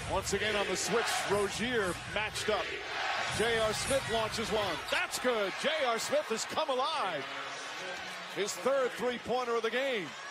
Once again on the switch, Rozier matched up. J.R. Smith launches one. That's good. J.R. Smith has come alive. His third three-pointer of the game.